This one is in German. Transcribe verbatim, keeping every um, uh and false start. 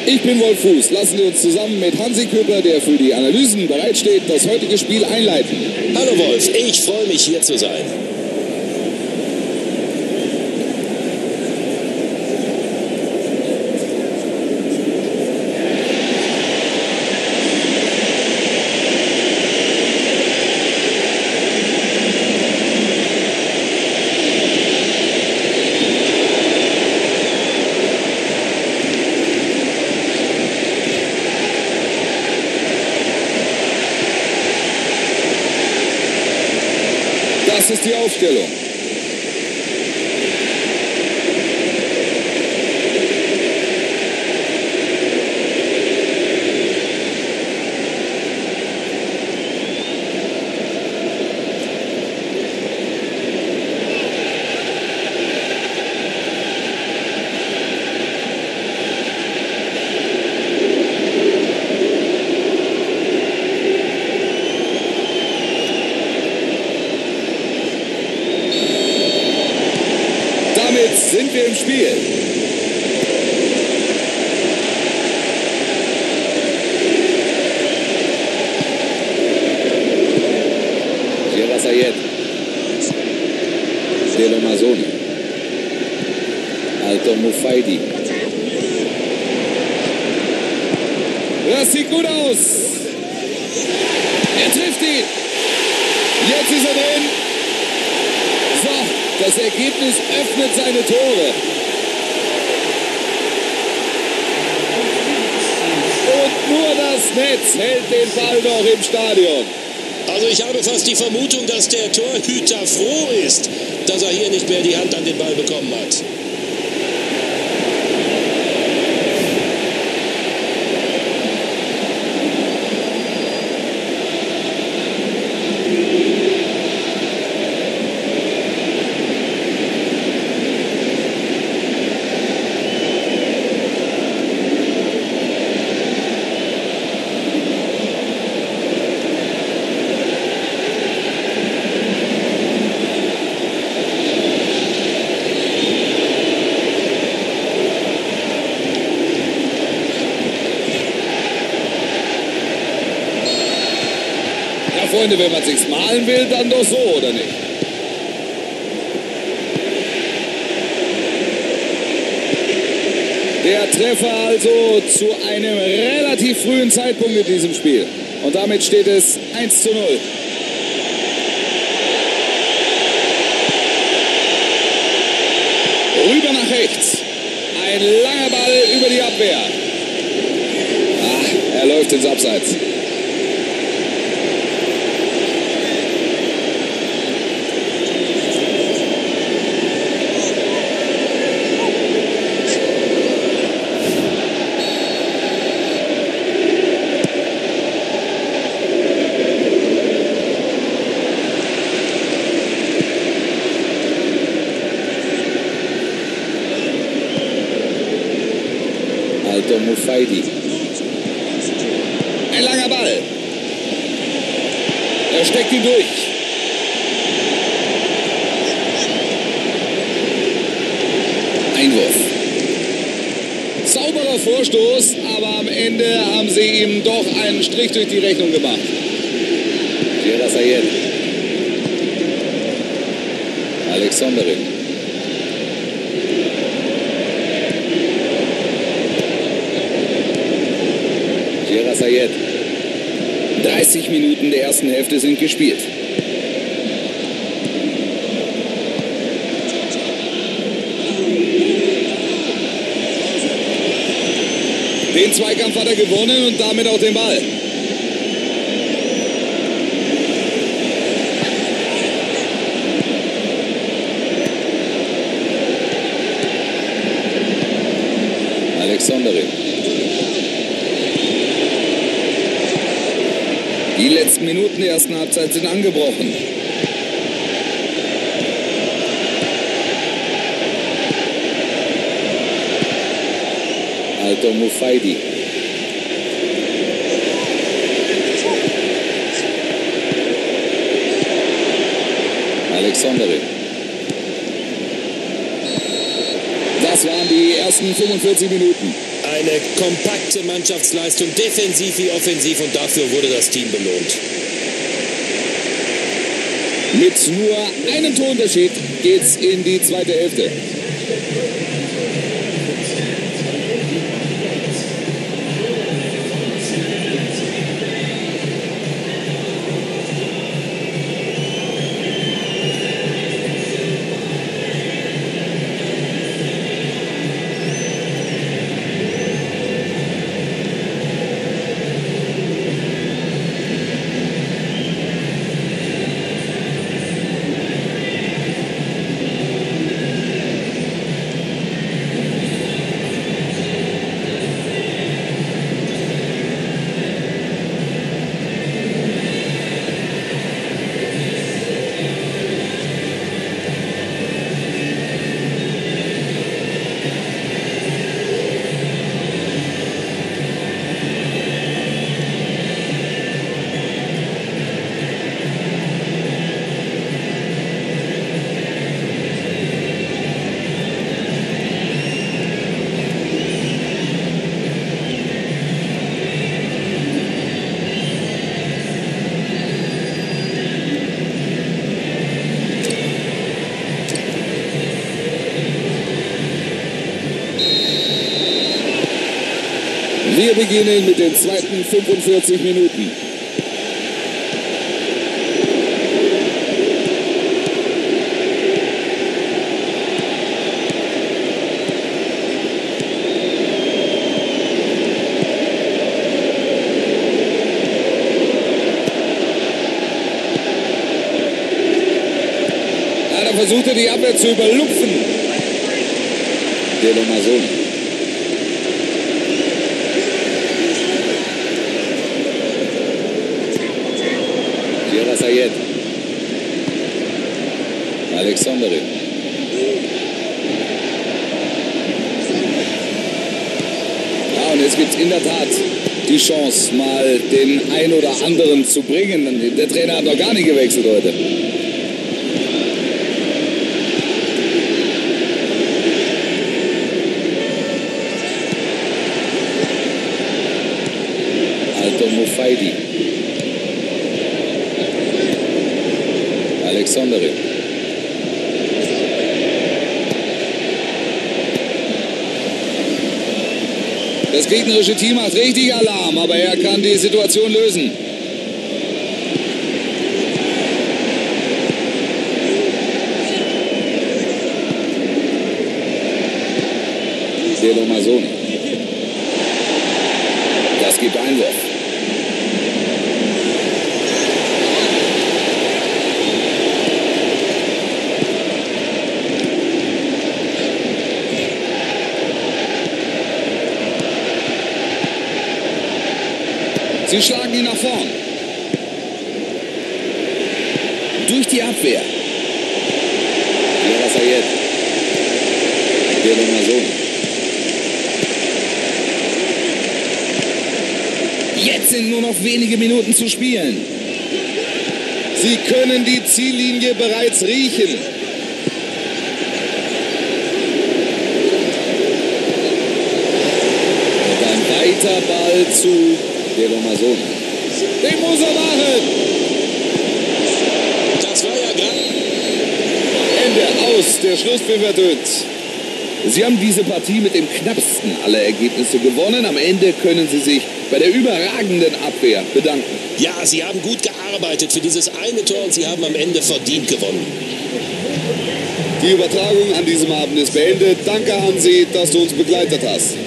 Ich bin Wolf Fuß. Lassen Sie uns zusammen mit Hansi Köper, der für die Analysen bereitsteht, das heutige Spiel einleiten. Hallo Wolf, ich freue mich, hier zu sein. Das ist die Aufstellung. Damit sind wir im Spiel. Gerard Sayed. Delo Mazzoni. Alto Mufaidi. Das sieht gut aus. Er trifft ihn. Jetzt ist er drin. So, das Ergebnis öffnet seine Tore. Und nur das Netz hält den Ball noch im Stadion. Also ich habe fast die Vermutung, dass der Torhüter froh ist, dass er hier nicht mehr die Hand an den Ball bekommen hat. Ja, Freunde, wenn man sich's malen will, dann doch so, oder nicht? Der Treffer also zu einem relativ frühen Zeitpunkt in diesem Spiel. Und damit steht es eins zu null. Rüber nach rechts. Ein langer Ball über die Abwehr. Ach, er läuft ins Abseits. Alto Mufaidi. Ein langer Ball. Er steckt ihn durch. Einwurf. Sauberer Vorstoß, aber am Ende haben sie ihm doch einen Strich durch die Rechnung gemacht. Gerard Sayed. Alexanderin. Gerard Sayed. dreißig Minuten der ersten Hälfte sind gespielt. Den Zweikampf hat er gewonnen und damit auch den Ball. Alexanderin. Die letzten Minuten der ersten Halbzeit sind angebrochen. Alto Mufaidi. Alexanderin. Das waren die ersten fünfundvierzig Minuten. eine kompakte Mannschaftsleistung, defensiv wie offensiv, und dafür wurde das Team belohnt. Mit nur einem Torunterschied geht's in die zweite Hälfte. Wir beginnen mit den zweiten fünfundvierzig Minuten. Ja, da versucht er die Abwehr zu überlupfen. Der Amazon. Sayed. Alexandre. Ja, und jetzt gibt es in der Tat die Chance, mal den ein oder anderen zu bringen. Der Trainer hat noch gar nicht gewechselt heute. Alto Mufaidi. Alexandre. Das gegnerische Team macht richtig Alarm, aber er kann die Situation lösen. Del Amazon. Das gibt Einwurf. Sie schlagen ihn nach vorn. Durch die Abwehr. Yara Sayed. Del Amazon. Jetzt sind nur noch wenige Minuten zu spielen. Sie können die Ziellinie bereits riechen. Und ein weiter Ball zu Del Amazon. Den muss er machen. Das war ja gerade. Ende, aus. Der Schlusspfiff ertönt. Sie haben diese Partie mit dem knappsten aller Ergebnisse gewonnen. Am Ende können Sie sich bei der überragenden Abwehr bedanken. Ja, Sie haben gut gearbeitet für dieses eine Tor und Sie haben am Ende verdient gewonnen. Die Übertragung an diesem Abend ist beendet. Danke, Hansi, dass du uns begleitet hast.